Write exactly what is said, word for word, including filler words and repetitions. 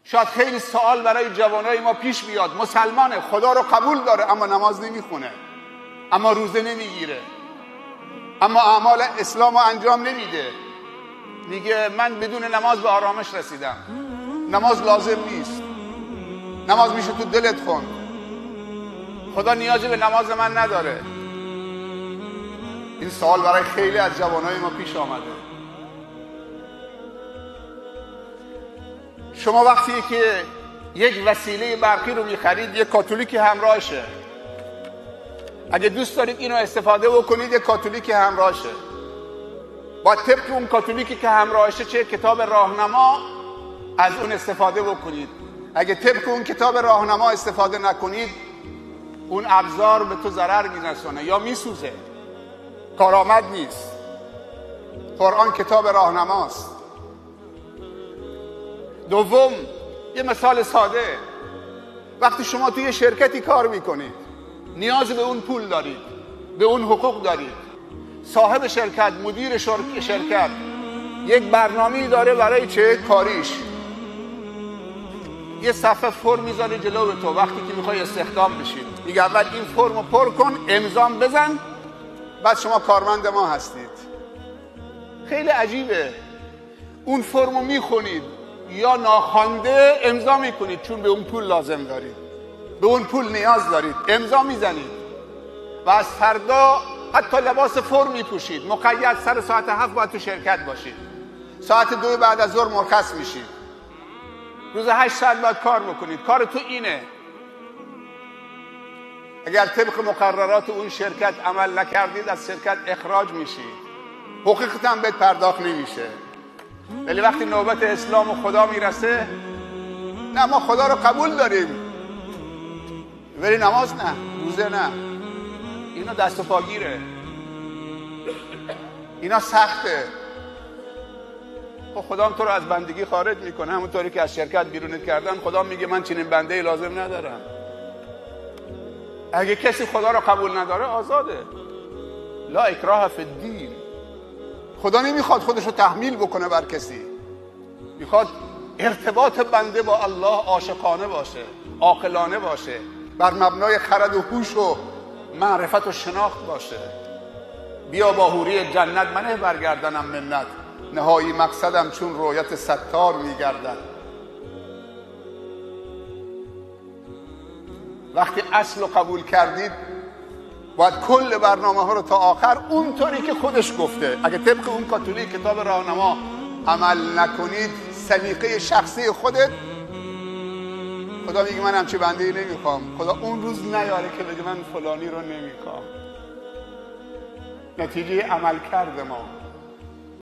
شاید خیلی سوال برای جوانای ما پیش بیاد، مسلمانه، خدا رو قبول داره، اما نماز نمیخونه، اما روزه نمیگیره، اما اعمال اسلام رو انجام نمیده. میگه من بدون نماز به آرامش رسیدم. نماز لازم نیست، نماز میشه تو دلت خوند، خدا نیازی به نماز من نداره. این سوال برای خیلی از جوانای ما پیش آمده. شما وقتی که یک وسیله برقی رو میخرید، یک کاتولیک همراهشه. اگه دوست دارید اینو استفاده بکنید، یک کاتولیک همراهشه. با طبق اون کاتولیکی که همراهشه، چه کتاب راهنما، از اون استفاده بکنید. اگه طبق اون کتاب راهنما استفاده نکنید، اون ابزار به تو ضرر میرسونه یا میسوزه، کارآمد نیست. قرآن کتاب راهنماست. دوم، یه مثال ساده. وقتی شما توی شرکتی کار میکنید، نیاز به اون پول دارید، به اون حقوق دارید. صاحب شرکت، مدیر شرکت یک برنامه‌ای داره برای چه کاریش. یه صفحه فرم میذاره جلو تو وقتی که میخوای استخدام بشید. میگه اول این فرمو پر کن، امضام بزن، بعد شما کارمند ما هستید. خیلی عجیبه. اون فرمو میخونید یا ناخوانده امضا میکنید، چون به اون پول لازم دارید، به اون پول نیاز دارید، امضا میزنید و از فردا حتی لباس فرم میپوشید. مقید سر ساعت هفت باید تو شرکت باشید. ساعت دو بعد از ظهر مرخص میشید. روز هشت ساعت باید کار بکنید. کار تو اینه. اگر طبق مقررات اون شرکت عمل نکردید، از شرکت اخراج میشید. حقوقت هم بهت پرداخت نمیشه. ولی وقتی نوبت اسلام و خدا میرسه، نه ما خدا رو قبول داریم ولی نماز نه، روزه نه، اینا دست و پاگیره، اینا سخته. خب خدا هم تو رو از بندگی خارج میکنه. همونطوری که از شرکت بیرونت کردن، خدا میگه من چنین بنده ای لازم ندارم. اگه کسی خدا رو قبول نداره، آزاده. لا اکراه فی الدین. خدا نمیخواد خودش رو تحمیل بکنه بر کسی. میخواد ارتباط بنده با الله عاشقانه باشه، عاقلانه باشه، بر مبنای خرد و هوش و معرفت و شناخت باشه. بیا با حوری جنت منه برگردنم منت، نهایی مقصدم چون رویت ستار میگردن. وقتی اصل رو قبول کردید، باید کل برنامه ها رو تا آخر اونطوری که خودش گفته. اگه طبق اون کاتولیک کتاب راهنما عمل نکنید، سلیقه شخصی خودت، خدا میگه من همچی بنده ای نمیخوام. خدا اون روز نیاره که بگه من فلانی رو نمیخوام. نتیجه عمل کرده ما